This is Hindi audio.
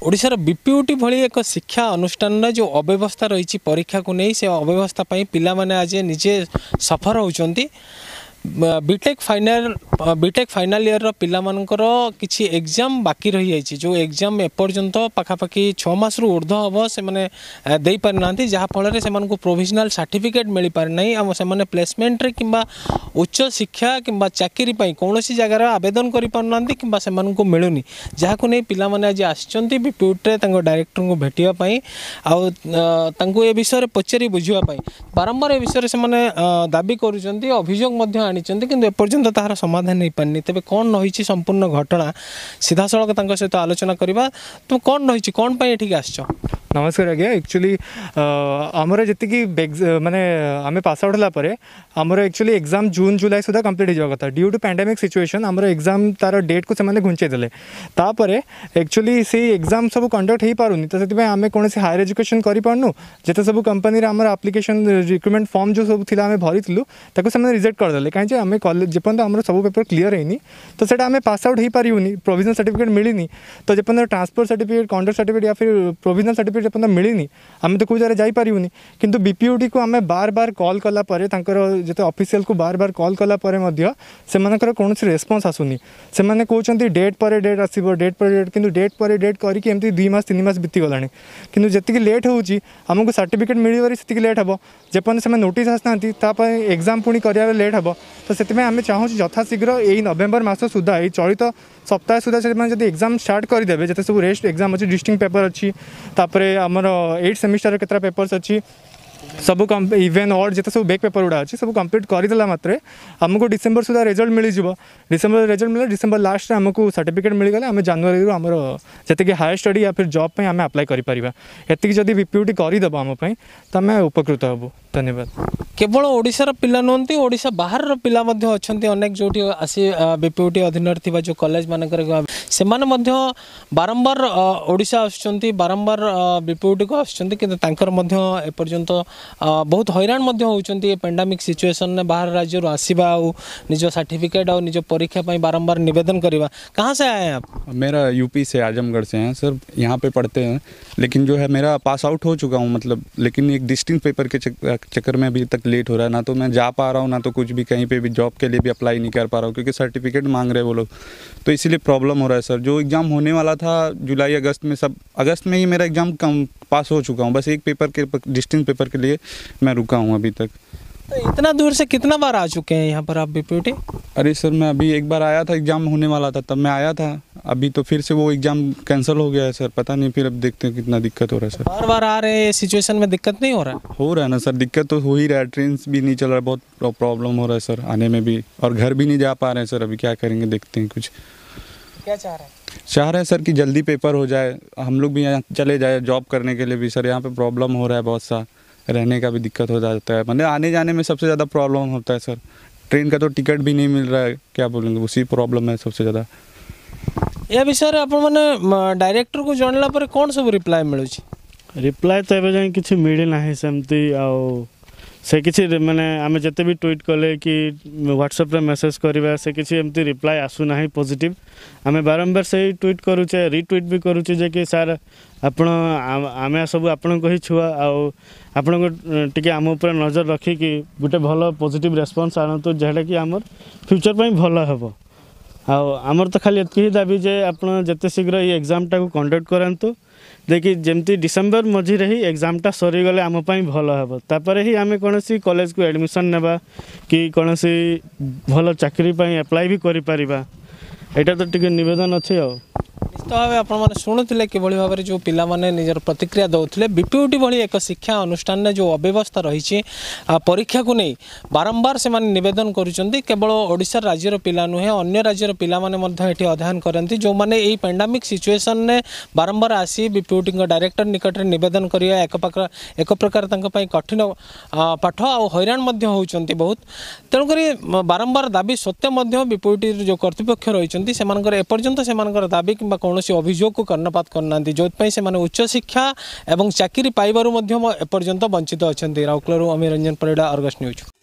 ओडिशार बीपीयूटी भली एक शिक्षा अनुष्ठान जो अव्यवस्था रही परीक्षा को नहीं से अव्यवस्था पिला माने आज निजे सफर होती बीटेक फाइनाल इयर पिला मानकर किछि एग्जाम बाकी रही जाइए जो एग्जाम एपर्यंत पाखापाखि 6 मास रु ऊर्ध्व हम से माने दे पारि नांती जहा फल से मानकु प्रोविजनल सर्टिफिकेट मिल पारि नै आ से माने प्लेसमेंट रे किंबा उच्च शिक्षा किंबा चाकरी पई कोनोसी जगह आवेदन करि पार नांती किंबा से मानकु मिलुनी जहा को नै पिला माने आज आछचंती बीपीयूटी रे तांको डायरेक्टर को भेटिया पई आ तांको ए विषय रे पचरी बुझिया पई बारंबार ए विषय रे से माने दाबी करूचंती अभियोग मध्ये आनिचंती किंतु एपर्यंत तार समाधान नहीं पारनी तेज कौन रही संपूर्ण घटना सीधा सड़क सहित आलोचना करवा तुम कौन रही कौन ये आस नमस्कार आज्ञा एक्चुअली आमर जी माने आम पास आउट होगा आमर एक्चुअली एग्जाम जून जुलाई सुधा कंप्लीट हो जावा कथा ड्यू टू पैंडेमिक सिचुएशन आमर एग्जाम तार डेट को से घुंचे देले तापर एक्चुअली से एग्जाम सब कंडक्ट हो पारुनी तो से आम कौन हायर एजुकेशन करूँ जिते सब कंपनी आम एप्लिकेशन रिक्रुटमेंट फॉर्म जो सब आम भरी से रिजेक्ट करदे कहीं आम कॉलेज जेपर्यंत आम सब पेपर क्लीयर होनी तो सेटा आम पास आउट हो पारूनी प्रोविजनल सर्टिफिकेट मिलनी तो जेपर्यंत ट्रांसफर सर्टिफिकेट कंडक्ट सर्टिफिकेट या फिर प्रोविजनल सर्टिफिकेट जेपर्यंत मिलनी आम तो कोई जगह जापारूनी किंतु बीपीयूटी को आम बार बार कॉल कलापर जो ऑफिशियल को बार बार कॉल कलापर कौन रेस्पॉन्स आसुनी से कहते डेट पर डेट आसो डेट पर डेट किंतु डेट पर डेट करके 2 मास 3 मास बीती गलानी किंतु जी लेट होची आमको सर्टिफिकेट मिलवर से लेट हम जेपर्यंत से नोटिस आसना एग्जाम पुणी कर लेट हम तो से आम चाहूँ यथाशीघ्र यही नवेम्बर मास सुधा ये चलित सप्ताह सुधा से जब एग्जाम स्टार्ट करदे जिते सब रेस्ट एग्जाम अच्छी डिस्टिंक्ट पेपर अच्छी तापर आमर 8 सेमिस्टर केतरा पेपर्स अच्छी सब इवेन और जिते सब बैक पेपर गुड़ा अच्छी सब कंप्लीट करदेला मात्रे आमको डिसेम्बर सुधा रिजल्ट मिल जाव डिसेम्बर रिजल्ट मिले डिसेम्बर लास्ट आमको सर्टिफिकेट मिलगले आम जनवरी आमर जी हायर स्टडी या फिर जॉब पे आम अप्लाई करें एति जदि बीपीयूटी करदेव आम तो आम उपकृत हबू धन्यवाद। केवल ओडिशार पिला नुहति ओडिशा बाहर पिला अच्छा अनेक जो आसी बीपीयूटी अधीन जो कॉलेज मानक से बारंबार ओडिशा आसुचंती बारंबार बीपीयूटी को आसुचंती किंतु तांकर एपर्यंत बहुत हैरान होउचंती पेंडेमिक सिचुएशन ने बाहर राज्य आसवा निज सर्टिफिकेट और निज परीक्षा बारंबार निवेदन करवा। कहाँ से आए हैं आप? मेरा यूपी से आजमगढ़ से हैं सर, यहाँ पे पढ़ते हैं लेकिन जो है मेरा पास आउट हो चुका हूँ मतलब, लेकिन एक डिस्टिंक्ट पेपर के चक्कर में अभी तक लेट हो रहा है, ना तो मैं जा पा रहा हूँ ना तो कुछ भी कहीं पे भी जॉब के लिए भी अप्लाई नहीं कर पा रहा हूँ क्योंकि सर्टिफिकेट मांग रहे हैं वो लोग, तो इसीलिए प्रॉब्लम हो रहा है सर। जो एग्ज़ाम होने वाला था जुलाई अगस्त में, सब अगस्त में ही मेरा एग्ज़ाम पास हो चुका हूँ, बस एक पेपर के डिस्टिंक्ट पेपर के लिए मैं रुका हूँ अभी तक। तो इतना दूर से कितना बार आ चुके हैं यहाँ पर आप बीपीयूटी? अरे सर मैं अभी एक बार आया था, एग्ज़ाम होने वाला था तब मैं आया था, अभी तो फिर से वो एग्ज़ाम कैंसिल हो गया है सर, पता नहीं फिर अब देखते हैं कितना दिक्कत हो रहा है सर। बार बार आ रहे हैं, सिचुएशन में दिक्कत नहीं हो रहा है? हो रहा है ना सर, दिक्कत तो हो ही रहा है, ट्रेन भी नहीं चल रहा है, बहुत प्रॉब्लम हो रहा है सर आने में भी, और घर भी नहीं जा पा रहे हैं सर, अभी क्या करेंगे देखते हैं कुछ। क्या चाह रहे हैं? चाह रहे हैं सर कि जल्दी पेपर हो जाए, हम लोग भी यहाँ चले जाए जॉब करने के लिए भी सर, यहाँ पे प्रॉब्लम हो रहा है बहुत सा, रहने का भी दिक्कत हो जाता है, मतलब आने जाने में सबसे ज़्यादा प्रॉब्लम होता है सर, ट्रेन का तो टिकट भी नहीं मिल रहा है, क्या बोलेंगे, उसी प्रॉब्लम है सबसे ज़्यादा। या विषय आपने डायरेक्टर को जानला पर कौन सब रिप्लाई मिलूँ? रिप्लाई तो एवं जाए कि मिलना सेमती से किसी माने आम जिते भी ट्वीट कले कि व्हाट्सएप रे मेसेज करवा से किसी एमती रिप्लाई आसुना पॉजिटिव, आम बारंबार से ट्वीट करुचे रिट्वीट भी करुचे जे कि सार आपण आम सब आपण को ही छुआ आपण को टिके आम ऊपर नजर रखी कि गोटे भल पॉजिटिव रेस्पॉन्स आणतु जेटा कि आमर फ्यूचर पे भल हेबो। आमर तो खाली एतकी दाबी जे आपण जिते शीघ्र ये एग्जामटा को कंडक्ट करांतु देखिए जमती डिसेम्बर मझिरे ही एग्जामटा सरीगले आम भल हे, तापर ही आम कौन कॉलेज को एडमिशन नेबा कि कौन भल चाकरी अप्लाई भी करें, यहाँ तो टिके निवेदन अच्छे। निश्चित भाव आप शुणुते कि भाव में जो पाने निजर प्रतिक्रिया दौले बीपीयूटी भली एक शिक्षा अनुष्ठान ने जो अव्यवस्था रही परीक्षा को नहीं बारंबार से निवेदन करुँच, केवल ओडिशा राज्यर पिला नुहे अन्य राज्यर पिला माने अध्ययन करती जो मैंने यही पेंडेमिक सिचुएशन ने बारंबार आसी बीपीयूटी डायरेक्टर निकट में निवेदन करिया एक प्रकार कठिन पाठ आ हैरान होती बहुत, तेणुक बारंबार दाबी सत्य बीपीयूटी जो कर्तृपक्ष रही एपर्यंत से दाबी कि कौन अभियोग को कर्णपात करना जो उच्च शिक्षा एवं चाकरी पाइबारु एपर्यंत वंचित अच्छा। राउरकेला अमीर रंजन परिड़ा, अर्गस न्यूज।